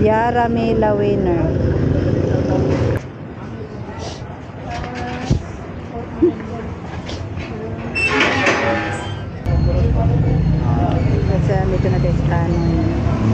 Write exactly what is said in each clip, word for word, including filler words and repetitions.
Yara Mela winner. Kasi dito na tayo sa kanon.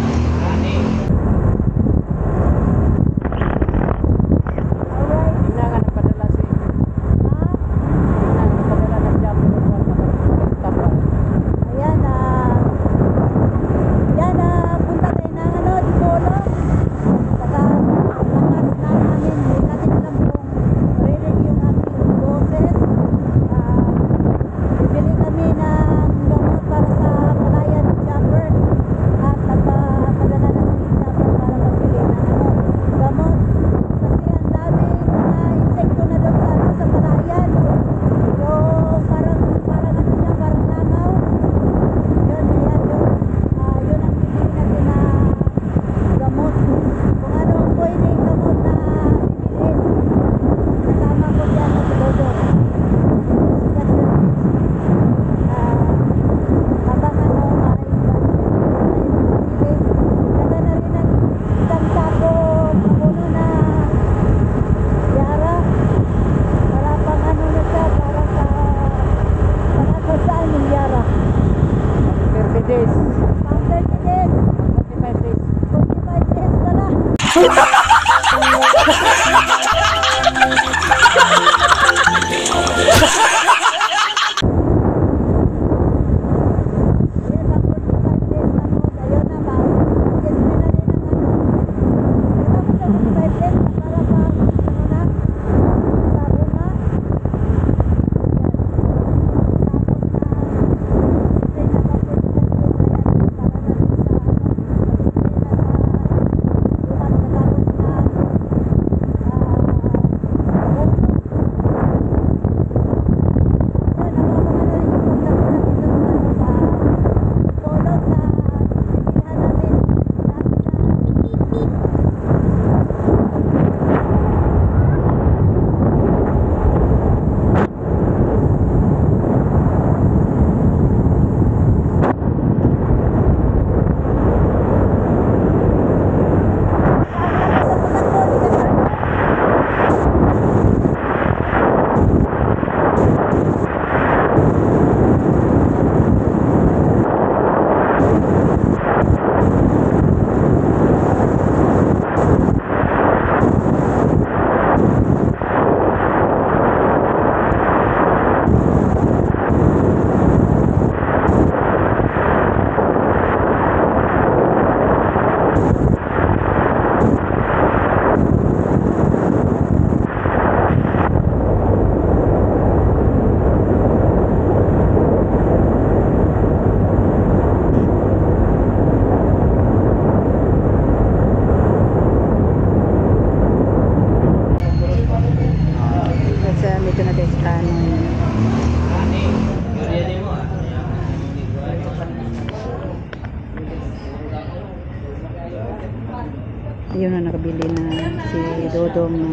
Ayun na, nakabili na si Dodong ng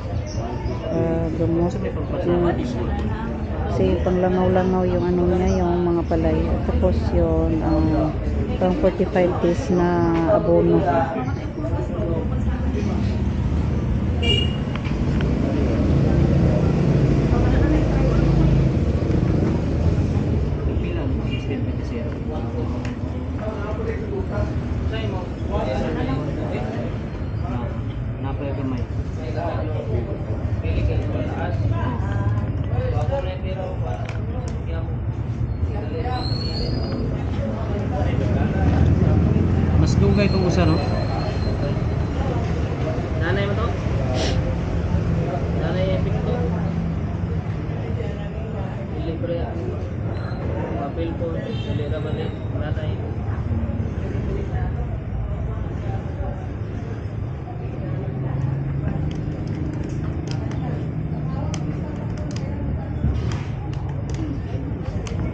uh, gamot. Kasi panglangaw-langaw yung ano niya, yung mga palay. Tapos yun, uh, pang forty-five days na abono. Mas dugay itong usa, no? Nanay mo to? Nanay epic to? Libre yan. Papel po, silira balik, nanay.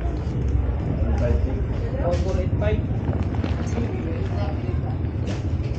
four eight five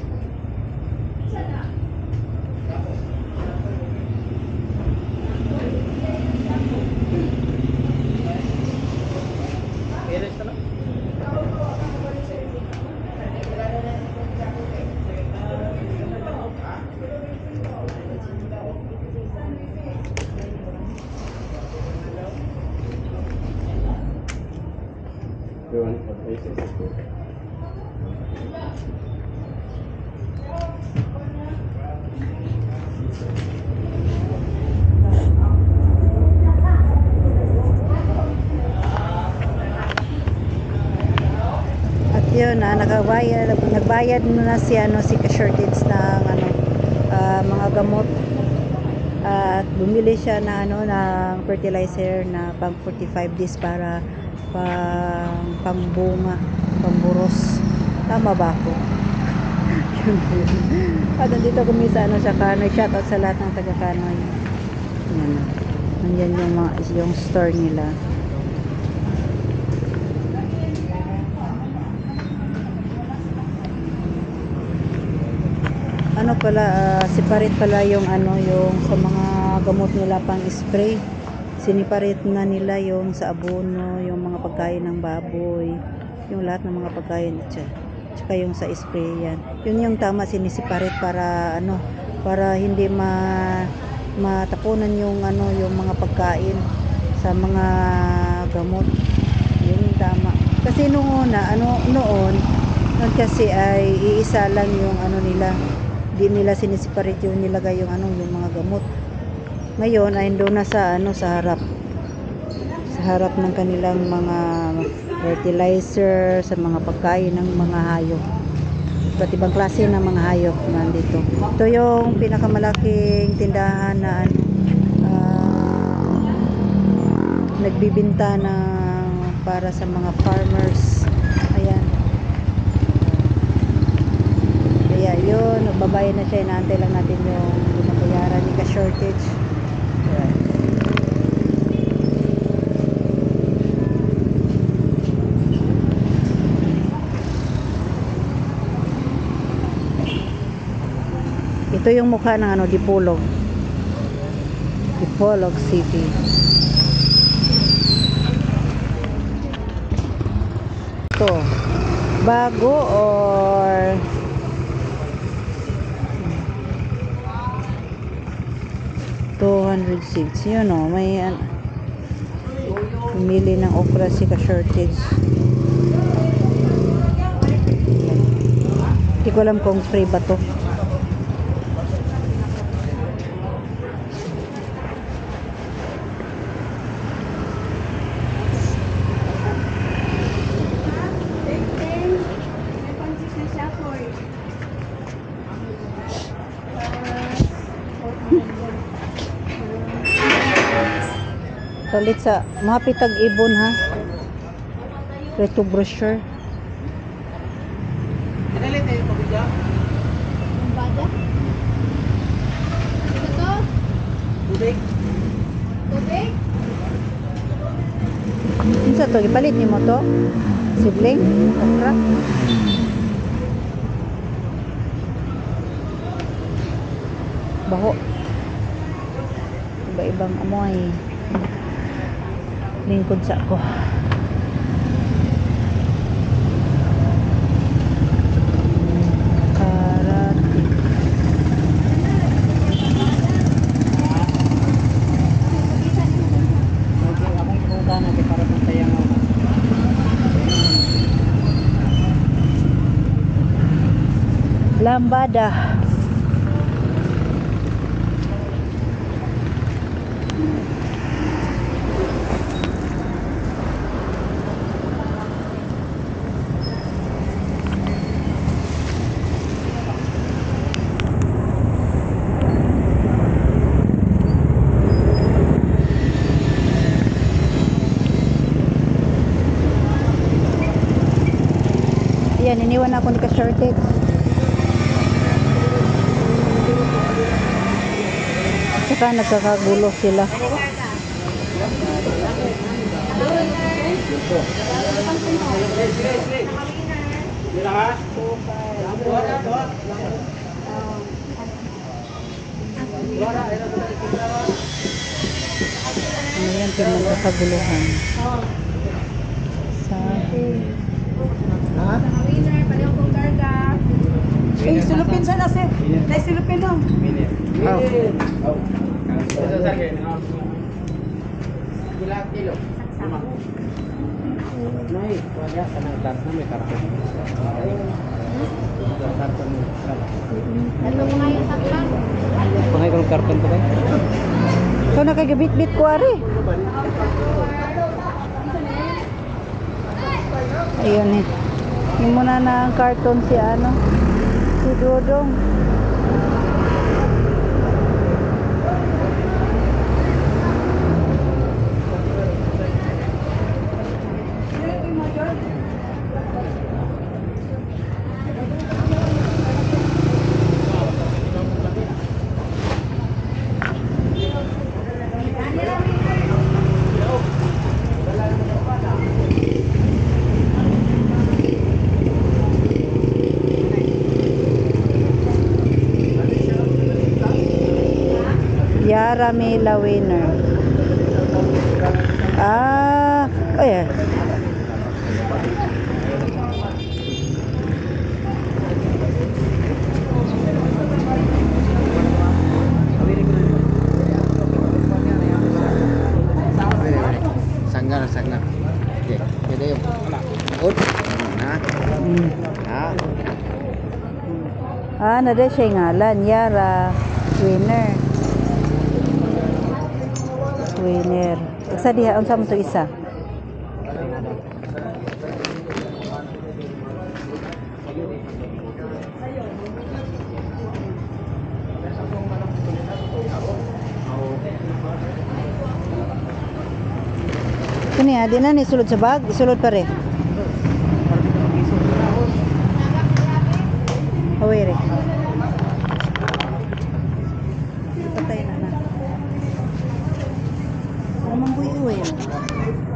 At yun, ah, nakabayad, nagbayad na si ano si Ka-Shortage ng ano ah, mga gamot. At bumili siya na ano ng fertilizer na pang forty-five days para pang pangbunga, pamburos. Tama ba ako? Yun po yun. At nandito kami sa ano sa Kanoy. Shoutout sa lahat ng taga Kanoy. Yan. Nandiyan yung mga yung store nila. Ano pala, ah, separate pala yung ano yung sa mga gamot nila pang spray. Siniparate na nila yung sa abono, yung mga pagkain ng baboy, yung lahat ng mga pagkain at sya- tsaka yung sa spray yan. Yun yung tama, sinisiparate para ano, para hindi ma matapunan yung ano yung mga pagkain sa mga gamot. Yun yung tama. Kasi nung una, ano noon, noon kasi ay iisa lang yung ano nila. Di nila sinisiparate yung nilagay yung ano yung mga gamot. Ngayon ay doon na sa ano sa harap. Sa harap ng kanilang mga fertilizer, sa mga pagkain ng mga hayop. Iba't ibang klase ng mga hayop nandito. Ito yung pinakamalaking tindahan na ano, ah, nagbibinta ng para sa mga farmers. Ayan. Kaya yun, nagbabayad na siya. Inaantay lang natin yung binabayaran ni Ka-Shortage. Ayan. Ito yung mukha ng ano, Dipolog. Dipolog City. Ito. Bago or two hundred six. Yun o, may uh, pumili ng okra si Ka-Shortage. Hindi ko alam kung free ba to. Salit sa mahapitag ibon ha. Reto brochure. Kailan tayo pabigyan? Bada? Ano to? Tubig? Tubig? Unsa to gipalit nimo to? Sibling, okra. Baho. Iba-ibang amoy. Lingkod sa ako. Karate. Okay, akong pumunta natin para puntayan ako. Lambada. Yan, iniwan ako ni Ka-Shortage. Saka nagkakagulo sila. Ano yan, pinagkakaguluhan. Sa... Ha? Winner, pareho kong karga. Eh, silupin sana sir. Dahil silupin lang. Minute. Oh. Oh. Ito sa akin. Ilang kilo? Lima. Nay, wala ka ng glass na may karton. Ano mo nga yung saklang? Pangay ko ng karton ko ba? So nakagabit-bit ko ari. Ayun eh. Yung muna na ang karton si ano. Si Dodong. Yara Mela winner. Ah, oh yeah. Sanggar, sanggar. Oke, jadi ut. Nah, Mm. nah. Ah, nada siya yung ngalan. Yara winner. Winner. Sa diha, unsa mo to isa? Kani ah, di na ni sulod sa bag, isulod pa rin. Awere. Patay na na. Namang buhay-uwi.